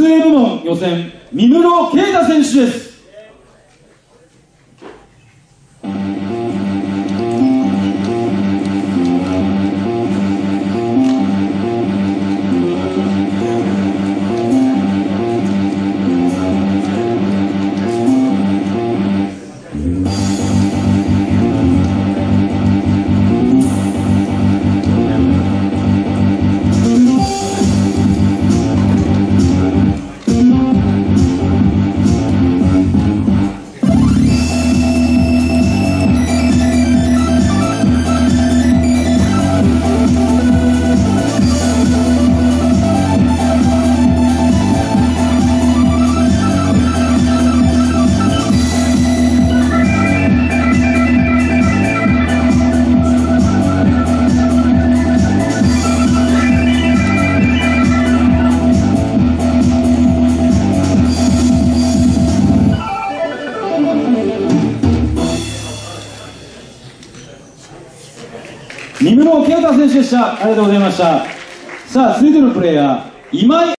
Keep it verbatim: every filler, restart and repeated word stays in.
泳部門予選、三室慶太選手です。三室慶太選手でした。ありがとうございました。さあ、続いてのプレイヤー、今井